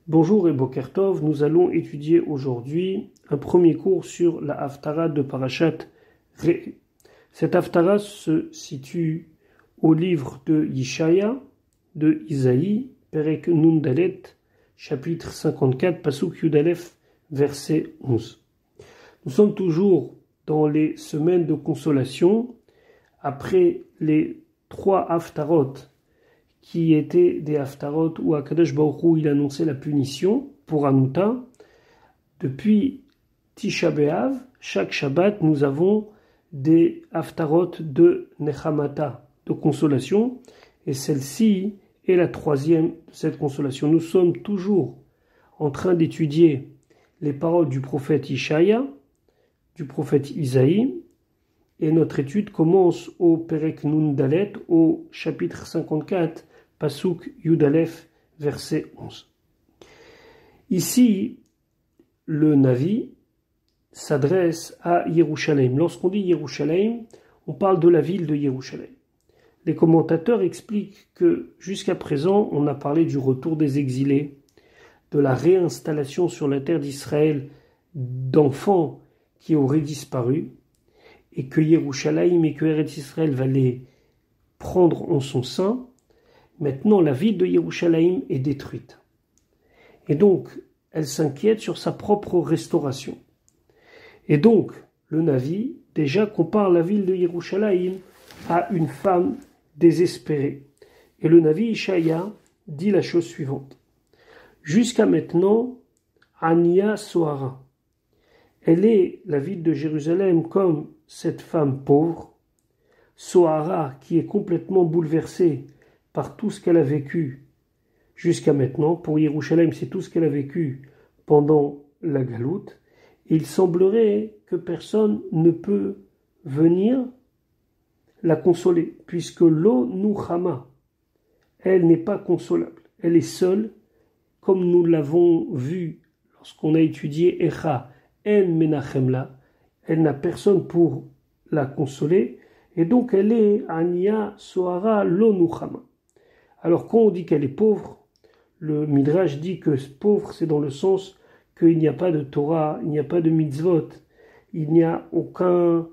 Bonjour et Boker Tov, nous allons étudier aujourd'hui un premier cours sur la Haftara de Parashat Re'eh. Cette Haftara se situe au livre de Yishaya, de Isaïe, Perek Nun Dalet, chapitre 54, Pasuk Yud Aleph, verset 11. Nous sommes toujours dans les semaines de consolation, après les 3 Haftarot qui étaient des Haftarot où Akadosh Baruch Hu il annonçait la punition pour Hanouta. Depuis Tisha B'Av, chaque Shabbat, nous avons des Haftarot de Nechamata, de consolation, et celle-ci est la 3e de cette consolation. Nous sommes toujours en train d'étudier les paroles du prophète Ishaya, du prophète Isaïe, et notre étude commence au Perek Nun Dalet, au chapitre 54, Pasuk Yud Aleph, verset 11. Ici, le Navi s'adresse à Yerushalayim. Lorsqu'on dit Yerushalayim, on parle de la ville de Yerushalayim. Les commentateurs expliquent que jusqu'à présent, on a parlé du retour des exilés, de la réinstallation sur la terre d'Israël d'enfants qui auraient disparu, et que Yerushalayim et que Eretz Israël va les prendre en son sein. Maintenant, la ville de Yerushalayim est détruite. Et donc, elle s'inquiète sur sa propre restauration. Et donc, le Navi déjà compare la ville de Yerushalayim à une femme désespérée. Et le Navi Ishaya dit la chose suivante. Jusqu'à maintenant, Ania Sohara. Elle est, la ville de Jérusalem, comme cette femme pauvre, Sohara, qui est complètement bouleversée par tout ce qu'elle a vécu jusqu'à maintenant. Pour Yerushalayim, c'est tout ce qu'elle a vécu pendant la galoute. Il semblerait que personne ne peut venir la consoler, puisque lo nuchama, elle n'est pas consolable. Elle est seule, comme nous l'avons vu lorsqu'on a étudié Echa en menachemla. Elle n'a personne pour la consoler, et donc elle est Ania Sohara lo nuchama. Alors quand on dit qu'elle est pauvre, le Midrash dit que pauvre c'est dans le sens qu'il n'y a pas de Torah, il n'y a pas de mitzvot, il n'y a aucun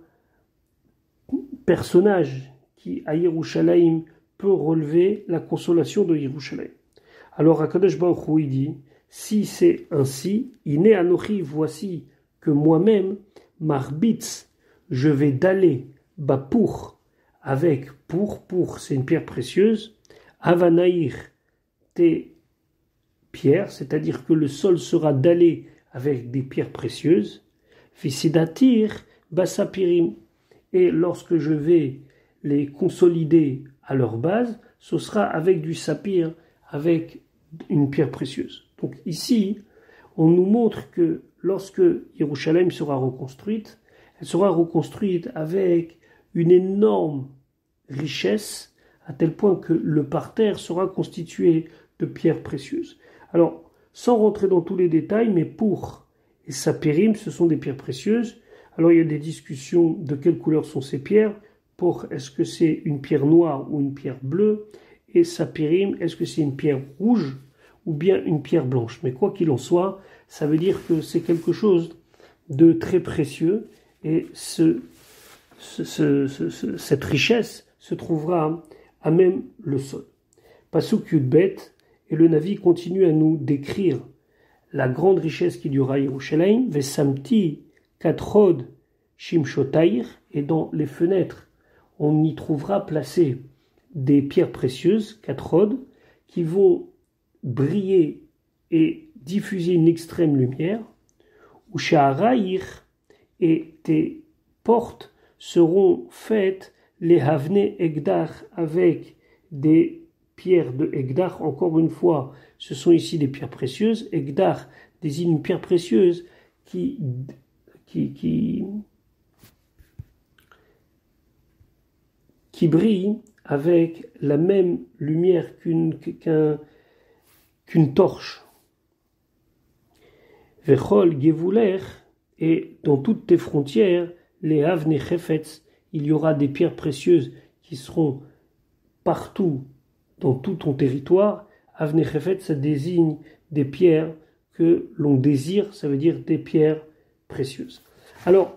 personnage qui à Yerushalayim peut relever la consolation de Yerushalayim. Alors Akadosh Baruch Hu dit, si c'est ainsi, Iné Anochi, voici que moi-même, Marbitz, je vais d'aller Bapour, avec pour c'est une pierre précieuse, Avanaïr, tes pierres, c'est-à-dire que le sol sera dallé avec des pierres précieuses, Visidatir, Basapirim, et lorsque je vais les consolider à leur base, ce sera avec du saphir, avec une pierre précieuse. Donc ici, on nous montre que lorsque Yerushalayim sera reconstruite, elle sera reconstruite avec une énorme richesse, à tel point que le parterre sera constitué de pierres précieuses. Alors, sans rentrer dans tous les détails, mais pour et sapirim, ce sont des pierres précieuses. Alors, il y a des discussions de quelle couleur sont ces pierres. Pour, est-ce que c'est une pierre noire ou une pierre bleue? Et sapirim, est-ce que c'est une pierre rouge ou bien une pierre blanche? Mais quoi qu'il en soit, ça veut dire que c'est quelque chose de très précieux. Et cette richesse se trouvera à même le sol. Pasuk Yud Bet, et le Navi continue à nous décrire la grande richesse qu'il y aura à Yerushalayim, Vesamti Katrod Shimshotair, et dans les fenêtres, on y trouvera placées des pierres précieuses, Katrod, qui vont briller et diffuser une extrême lumière, ou Sha'araïr, et tes portes seront faites les Havne Egdar, avec des pierres de Egdar. Encore une fois, ce sont ici des pierres précieuses. Egdar désigne une pierre précieuse qui brille avec la même lumière qu'une torche. Vechol Gevuler, et dans toutes tes frontières, les Havne Chefetz, il y aura des pierres précieuses qui seront partout dans tout ton territoire, Avne Chefet, ça désigne des pierres que l'on désire, ça veut dire des pierres précieuses. Alors,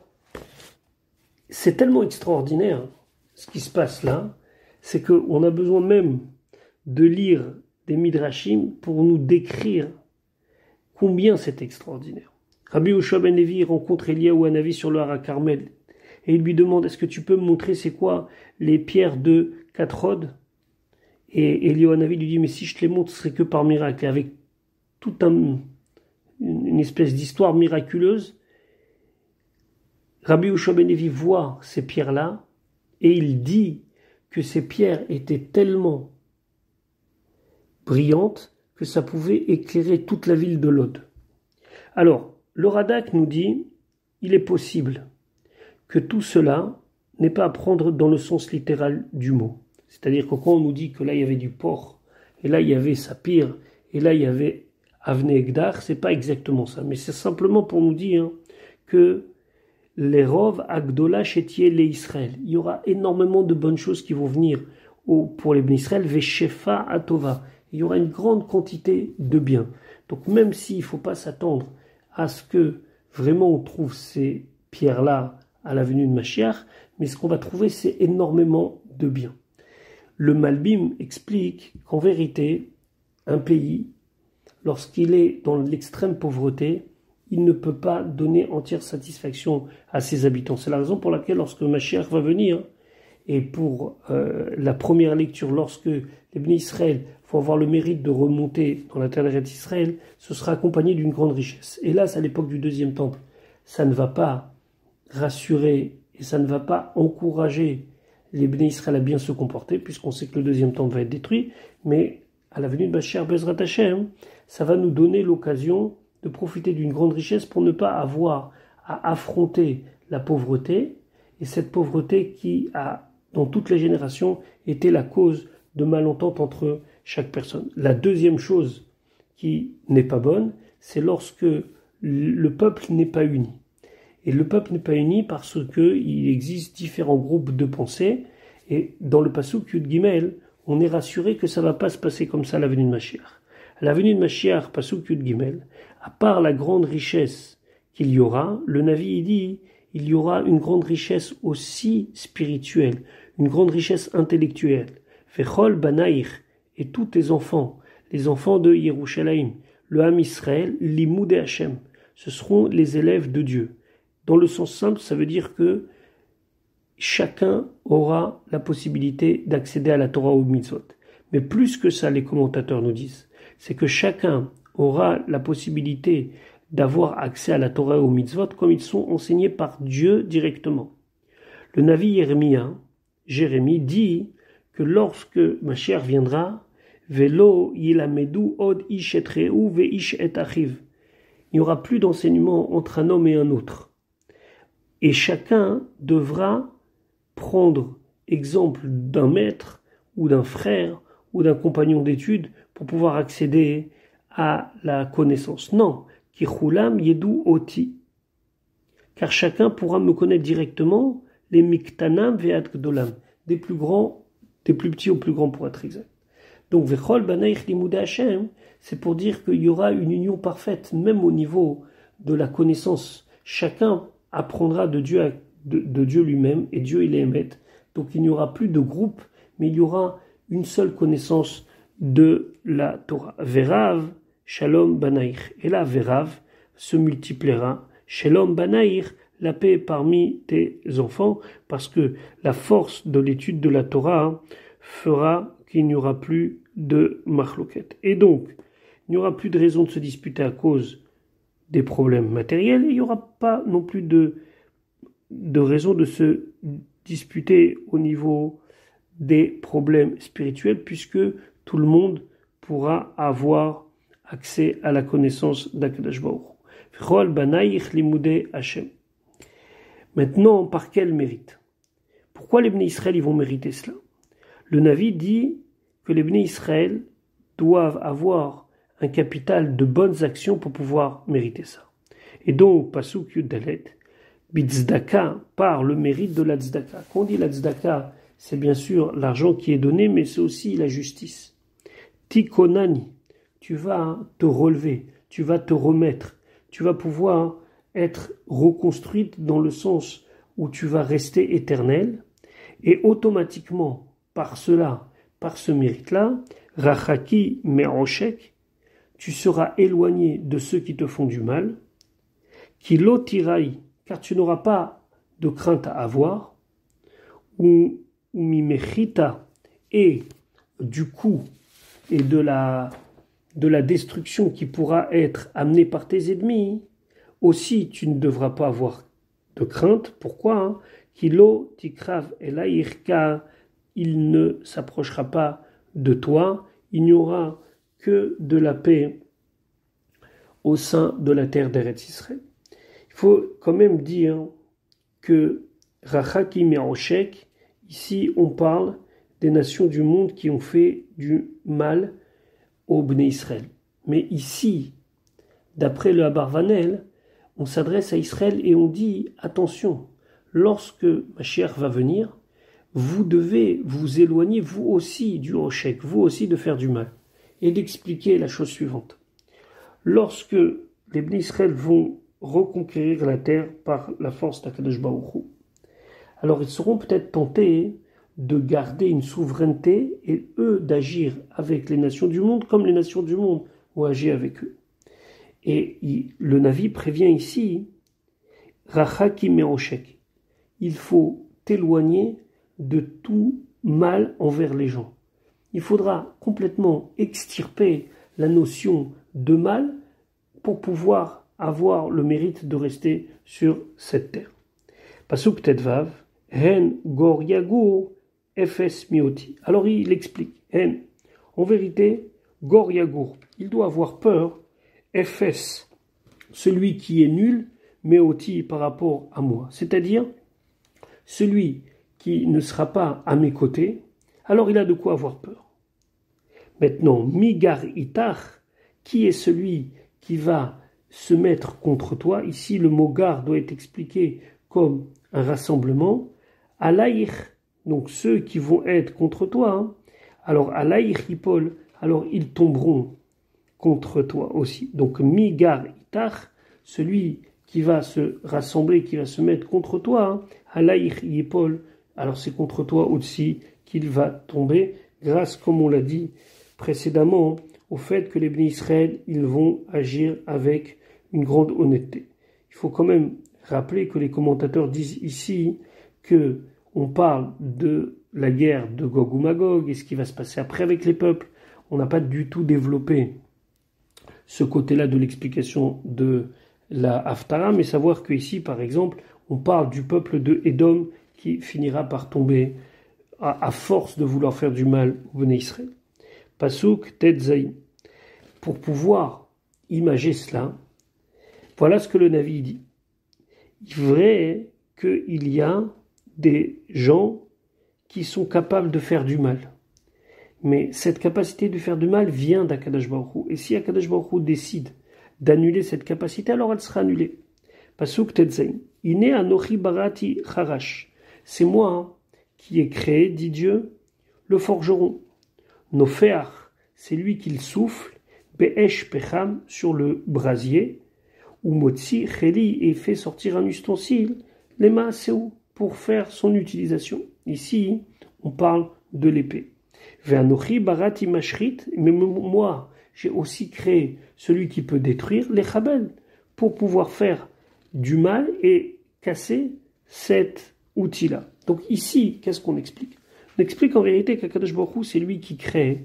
c'est tellement extraordinaire ce qui se passe là, c'est qu'on a besoin même de lire des midrashim pour nous décrire combien c'est extraordinaire. Rabbi Yoshua ben Levi rencontre Eliyahu Hanavi sur le Har Carmel et il lui demande: est-ce que tu peux me montrer c'est quoi les pierres de Katrod? Et Eliyahu Hanavi lui dit: mais si je te les montre, ce serait que par miracle. Et avec toute une espèce d'histoire miraculeuse, Rabbi Yoshua ben Levi voit ces pierres-là et il dit que ces pierres étaient tellement brillantes que ça pouvait éclairer toute la ville de Lod. Alors, le Radak nous dit: il est possible que tout cela n'est pas à prendre dans le sens littéral du mot. C'est-à-dire que quand on nous dit que là il y avait du porc, et là il y avait Sapir, et là il y avait Avne Egdar, c'est pas exactement ça. Mais c'est simplement pour nous dire que les Rov Agdola Chetier les Israël, il y aura énormément de bonnes choses qui vont venir pour les Bnei Israël, Veshefa Atova. Il y aura une grande quantité de biens. Donc même s'il ne faut pas s'attendre à ce que vraiment on trouve ces pierres-là à la venue de Mashiach, mais ce qu'on va trouver, c'est énormément de biens. Le Malbim explique qu'en vérité, un pays, lorsqu'il est dans l'extrême pauvreté, il ne peut pas donner entière satisfaction à ses habitants. C'est la raison pour laquelle lorsque Mashiach va venir, et pour la première lecture, lorsque les Bnei Israël vont avoir le mérite de remonter dans la terre d'Israël, ce sera accompagné d'une grande richesse. Hélas, à l'époque du deuxième temple, ça ne va pas rassurer et ça ne va pas encourager les Bnei Israël à bien se comporter, puisqu'on sait que le deuxième temple va être détruit, mais à la venue de Mashiach Bezrat Hashem, ça va nous donner l'occasion de profiter d'une grande richesse pour ne pas avoir à affronter la pauvreté, et cette pauvreté qui a, dans toutes les générations, été la cause de malentente entre chaque personne. La deuxième chose qui n'est pas bonne, c'est lorsque le peuple n'est pas uni. Et le peuple n'est pas uni parce qu'il existe différents groupes de pensée, et dans le Pasuk Yud Gimel, on est rassuré que ça ne va pas se passer comme ça à la venue de Mashiach. À la venue de Mashiach, Pasuk Yud Gimel, à part la grande richesse qu'il y aura, le Navi dit, il y aura une grande richesse aussi spirituelle, une grande richesse intellectuelle. Vechol banaïr, et tous tes enfants, les enfants de Yerushalayim, le Ham Israël, l'Imoudé Hashem, ce seront les élèves de Dieu. Dans le sens simple, ça veut dire que chacun aura la possibilité d'accéder à la Torah ou mitzvot. Mais plus que ça, les commentateurs nous disent, c'est que chacun aura la possibilité d'avoir accès à la Torah ou mitzvot comme ils sont enseignés par Dieu directement. Le Navi Jérémie dit que lorsque Mashiach viendra, Velo yilamedu od ish et reu ve ish et achiv, il n'y aura plus d'enseignement entre un homme et un autre. Et chacun devra prendre exemple d'un maître ou d'un frère ou d'un compagnon d'études pour pouvoir accéder à la connaissance. Non, kichulam yedu oti, car chacun pourra me connaître directement, les miktanam ve'ad gdolam, des plus petits aux plus grands pour être exact. Donc vechol banaich limudei Hashem, c'est pour dire qu'il y aura une union parfaite, même au niveau de la connaissance. Chacun apprendra de Dieu lui-même, et Dieu il est Emet. Donc il n'y aura plus de groupe, mais il y aura une seule connaissance de la Torah. Verav, Shalom Banaïr. Et là, Verav se multipliera. Shalom Banaïr, la paix parmi tes enfants, parce que la force de l'étude de la Torah fera qu'il n'y aura plus de machloket. Et donc, il n'y aura plus de raison de se disputer à cause des problèmes matériels, et il n'y aura pas non plus de raison de se disputer au niveau des problèmes spirituels, puisque tout le monde pourra avoir accès à la connaissance d'Akadosh Baruch Hu. V'chol banaïch limudei Hashem. Maintenant, par quel mérite? Pourquoi les Bnei Israël ils vont mériter cela? Le Navi dit que les Bnei Israël doivent avoir un capital de bonnes actions pour pouvoir mériter ça. Et donc, Pasuk Yud Dalet, Bitzdaka, par le mérite de la tzedaka. Quand on dit la tzedaka, c'est bien sûr l'argent qui est donné, mais c'est aussi la justice. Tikonani, tu vas te relever, tu vas te remettre, tu vas pouvoir être reconstruite dans le sens où tu vas rester éternel, et automatiquement, par cela, par ce mérite-là, Rachaki Me'oshek, tu seras éloigné de ceux qui te font du mal, qui l'otiraï, car tu n'auras pas de crainte à avoir, ou mimechita, et du coup, et de la destruction qui pourra être amenée par tes ennemis, aussi tu ne devras pas avoir de crainte. Pourquoi? Kilo tikrav elaïr, car il ne s'approchera pas de toi, il n'y aura que de la paix au sein de la terre d'Eretz Israël. Il faut quand même dire que Rachaki Me'oshek, ici on parle des nations du monde qui ont fait du mal au Bnei Israël. Mais ici, d'après le Abarvanel, on s'adresse à Israël et on dit, attention, lorsque Mashiach va venir, vous devez vous éloigner vous aussi du Hoshek, vous aussi de faire du mal. Et d'expliquer la chose suivante. Lorsque les Bnei Israël vont reconquérir la terre par la force d'Akadosh Baruch Hu, alors ils seront peut-être tentés de garder une souveraineté et eux d'agir avec les nations du monde comme les nations du monde ont agi avec eux. Et le Navi prévient ici, Rachaki Me'oshek, il faut t'éloigner de tout mal envers les gens. Il faudra complètement extirper la notion de mal pour pouvoir avoir le mérite de rester sur cette terre. Pasuk Tetvav, Hen Gor Yagur Efes Mioti. Alors il explique, Hen, en vérité, Gor Yagur, il doit avoir peur, Efes, celui qui est nul, Mioti par rapport à moi. C'est-à-dire, celui qui ne sera pas à mes côtés, alors il a de quoi avoir peur. Maintenant, Migar Itach, qui est celui qui va se mettre contre toi? Ici, le mot gar doit être expliqué comme un rassemblement. Alaïr, donc ceux qui vont être contre toi, alors Alaïr Hipol, alors ils tomberont contre toi aussi. Donc Migar Itach, celui qui va se rassembler, qui va se mettre contre toi, Alaïr Hipol, alors c'est contre toi aussi qu'il va tomber, grâce, comme on l'a dit précédemment, au fait que les Bnei Israël, ils vont agir avec une grande honnêteté. Il faut quand même rappeler que les commentateurs disent ici que on parle de la guerre de Gog ou Magog et ce qui va se passer après avec les peuples. On n'a pas du tout développé ce côté-là de l'explication de la Haftara, mais savoir qu'ici, par exemple, on parle du peuple de Édom qui finira par tomber à force de vouloir faire du mal au Bnei Israël. Pasuk Tetzaï. Pour pouvoir imager cela, voilà ce que le Navi dit. Il est vrai qu'il y a des gens qui sont capables de faire du mal. Mais cette capacité de faire du mal vient d'Akadosh Baruch Hu. Et si Akadosh Baruch Hu décide d'annuler cette capacité, alors elle sera annulée. Pasuk Tetzaï. Ine anochi barati charash. C'est moi qui ai créé, dit Dieu, le forgeron. Nofeach, c'est lui qui le souffle, Be'esh Pecham, sur le brasier, ou Motzi Cheli, et fait sortir un ustensile, les Maaseu, pour faire son utilisation. Ici, on parle de l'épée. Ve'anochi barati mashrit, mais moi, j'ai aussi créé celui qui peut détruire, les Chabel, pour pouvoir faire du mal et casser cet outil-là. Donc ici, qu'est-ce qu'on explique? On explique en vérité qu'Akadosh Baruch Hu, c'est lui qui crée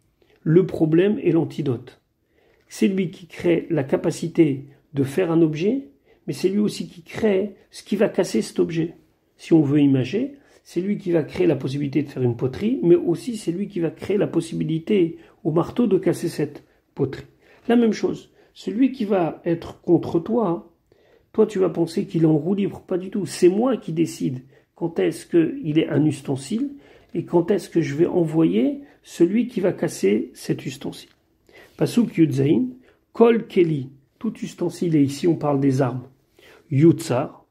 le problème et l'antidote. C'est lui qui crée la capacité de faire un objet, mais c'est lui aussi qui crée ce qui va casser cet objet. Si on veut imager, c'est lui qui va créer la possibilité de faire une poterie, mais aussi c'est lui qui va créer la possibilité au marteau de casser cette poterie. La même chose, celui qui va être contre toi, toi tu vas penser qu'il est en roue libre, pas du tout. C'est moi qui décide quand est-ce qu'il est un ustensile et quand est-ce que je vais envoyer celui qui va casser cet ustensile. Pasuk Yudzaïn, Kol Keli, tout ustensile, et ici on parle des armes. Yutsar,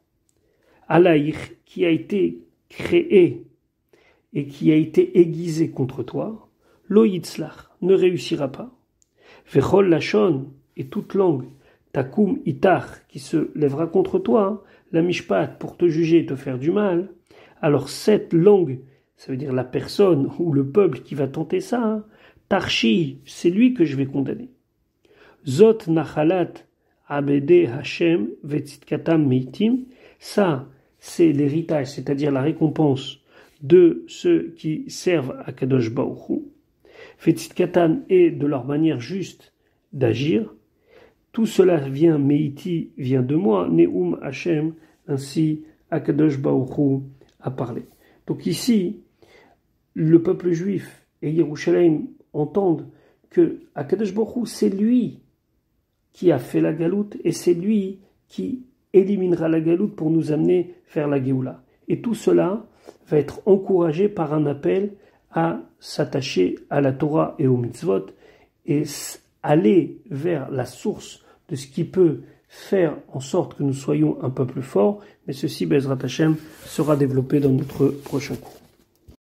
Alaïr, qui a été créé et qui a été aiguisé contre toi, Lo Yitzlach, ne réussira pas. Vechol lachon, et toute langue, takum itar, qui se lèvera contre toi, la mishpat, pour te juger et te faire du mal. Alors cette langue, ça veut dire la personne ou le peuple qui va tenter ça, Tarshi, c'est lui que je vais condamner. Zot nachalat abede Hashem vetzitkatam meitim, ça c'est l'héritage, c'est-à-dire la récompense de ceux qui servent à Kadosh Baruch Hu. Vetzitkatam est de leur manière juste d'agir. Tout cela vient, Meiti vient de moi, Neum Hashem, ainsi Akadosh Baruch Hu a parlé. Donc ici, le peuple juif et Yerushalayim entendent que Akadosh Baruch Hu, c'est lui qui a fait la galoute et c'est lui qui éliminera la galoute pour nous amener vers la Géoula. Et tout cela va être encouragé par un appel à s'attacher à la Torah et aux mitzvot et aller vers la source de ce qui peut faire en sorte que nous soyons un peuple fort, mais ceci, Bezrat Hashem, sera développé dans notre prochain cours.